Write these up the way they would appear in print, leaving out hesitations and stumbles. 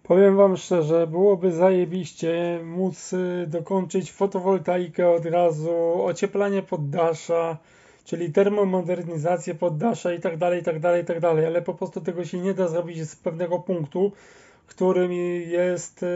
Powiem wam szczerze, byłoby zajebiście móc dokończyć fotowoltaikę od razu, ocieplanie poddasza, czyli termomodernizację poddasza i tak dalej, i tak dalej, i tak dalej, ale po prostu tego się nie da zrobić z pewnego punktu, którym jest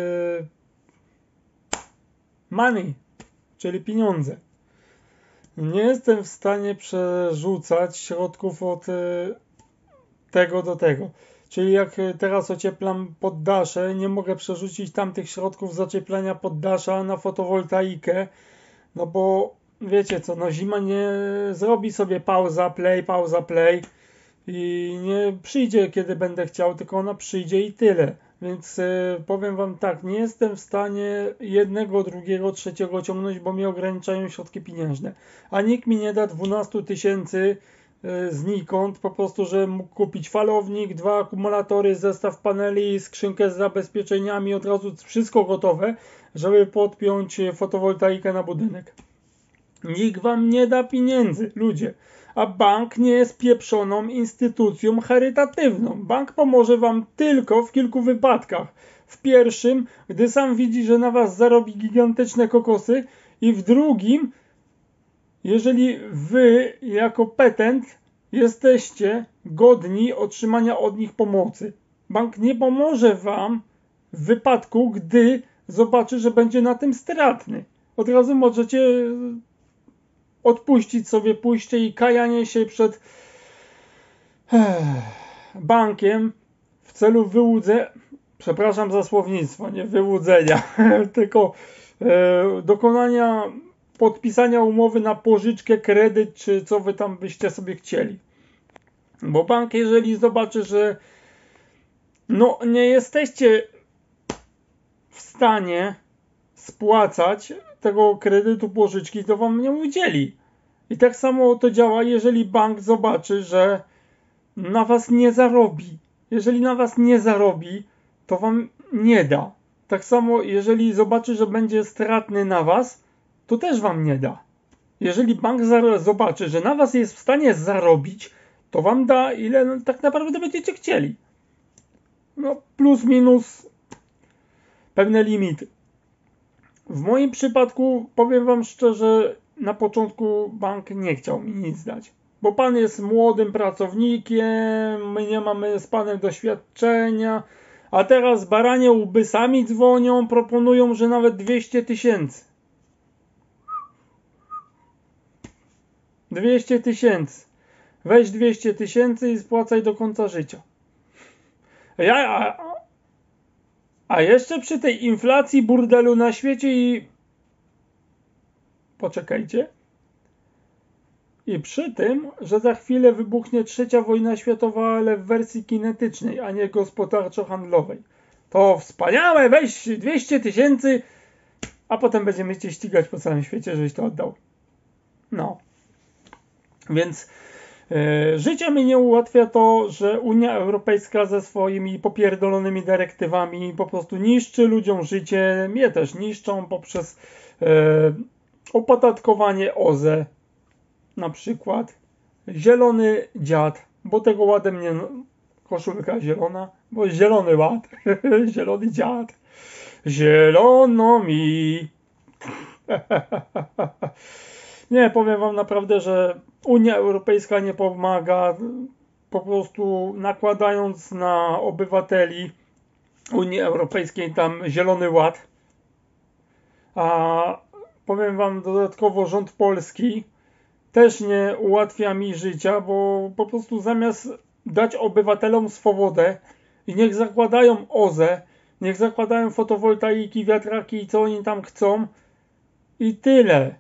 money, czyli pieniądze. Nie jestem w stanie przerzucać środków od tego do tego. Czyli jak teraz ocieplam poddasze, nie mogę przerzucić tamtych środków zacieplania poddasza na fotowoltaikę, no bo wiecie co, no zima nie zrobi sobie pauza, play i nie przyjdzie kiedy będę chciał, tylko ona przyjdzie i tyle. Więc powiem wam tak, nie jestem w stanie jednego, drugiego, trzeciego ciągnąć, bo mnie ograniczają środki pieniężne. A nikt mi nie da 12 000 znikąd, po prostu, że mógł kupić falownik, 2 akumulatory, zestaw paneli, skrzynkę z zabezpieczeniami, od razu wszystko gotowe, żeby podpiąć fotowoltaikę na budynek. Nikt wam nie da pieniędzy, ludzie. A bank nie jest pieprzoną instytucją charytatywną. Bank pomoże wam tylko w kilku wypadkach. W pierwszym, gdy sam widzi, że na was zarobi gigantyczne kokosy, i w drugim, jeżeli wy jako petent jesteście godni otrzymania od nich pomocy. Bank nie pomoże wam w wypadku, gdy zobaczy, że będzie na tym stratny. Od razu możecie odpuścić sobie pójście i kajanie się przed bankiem w celu wyłudzenia, przepraszam za słownictwo, nie wyłudzenia, tylko dokonania podpisania umowy na pożyczkę, kredyt, czy co wy tam byście sobie chcieli. Bo bank, jeżeli zobaczy, że no nie jesteście w stanie spłacać tego kredytu, pożyczki, to wam nie udzieli. I tak samo to działa, jeżeli bank zobaczy, że na was nie zarobi. Jeżeli na was nie zarobi, to wam nie da. Tak samo, jeżeli zobaczy, że będzie stratny na was, to też wam nie da. Jeżeli bank zobaczy, że na was jest w stanie zarobić, to wam da, ile tak naprawdę będziecie chcieli. No plus minus pewne limity. W moim przypadku, powiem wam szczerze, na początku bank nie chciał mi nic dać. Bo pan jest młodym pracownikiem, my nie mamy z panem doświadczenia, a teraz baranie łby sami dzwonią, proponują, że nawet 200 000. 200 000. Weź 200 000 i spłacaj do końca życia. A jeszcze przy tej inflacji, burdelu na świecie i... Poczekajcie. I przy tym, że za chwilę wybuchnie III wojna światowa, ale w wersji kinetycznej, a nie gospodarczo-handlowej. To wspaniałe, weź 200 000, a potem będziemy cię ścigać po całym świecie, żeś to oddał. No. Więc życie mi nie ułatwia to, że Unia Europejska ze swoimi popierdolonymi dyrektywami po prostu niszczy ludziom życie. Mnie też niszczą poprzez opodatkowanie OZE. Na przykład zielony dziad, bo tego ładem nie... Koszulka zielona, bo zielony ład. Zielony dziad. Zielono mi. Nie, powiem wam naprawdę, że Unia Europejska nie pomaga, po prostu nakładając na obywateli Unii Europejskiej tam zielony ład. A powiem wam dodatkowo, rząd polski też nie ułatwia mi życia, bo po prostu zamiast dać obywatelom swobodę i niech zakładają OZE, niech zakładają fotowoltaiki, wiatraki i co oni tam chcą i tyle.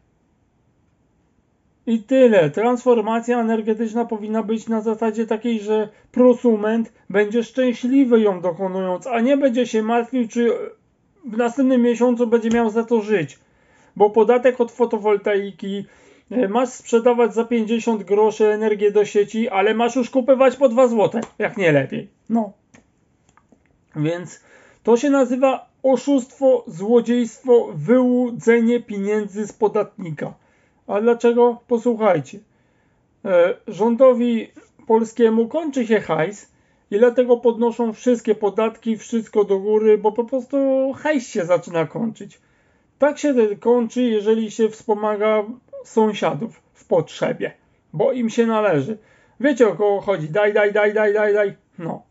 I tyle. Transformacja energetyczna powinna być na zasadzie takiej, że prosument będzie szczęśliwy ją dokonując, a nie będzie się martwił, czy w następnym miesiącu będzie miał za to żyć. Bo podatek od fotowoltaiki, masz sprzedawać za 50 groszy energię do sieci, ale masz już kupować po 2 zł, jak nie lepiej. No. Więc to się nazywa oszustwo, złodziejstwo, wyłudzenie pieniędzy z podatnika. A dlaczego? Posłuchajcie. Rządowi polskiemu kończy się hajs I dlatego podnoszą wszystkie podatki, wszystko do góry, bo po prostu hajs się zaczyna kończyć. Tak się kończy, jeżeli się wspomaga sąsiadów w potrzebie, bo im się należy. Wiecie, o kogo chodzi. Daj. No.